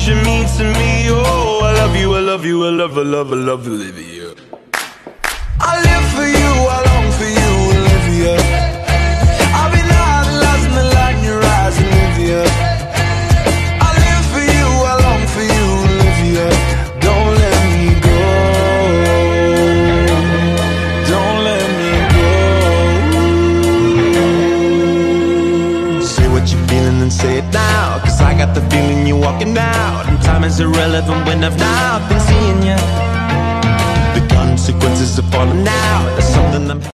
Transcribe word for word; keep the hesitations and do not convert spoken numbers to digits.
you mean to me. Oh, I love you, I love you, I love, I love, I love Olivia. I live for you, I long for you, Olivia. I've been idolizing the light in your eyes, Olivia. I live for you, I long for you, Olivia. Don't let me go. Don't let me go. Say what you're feeling and say it now, 'cause I got the feeling you're walking out, and time is irrelevant when I've now been seeing you. The consequences of falling out, that's something I'm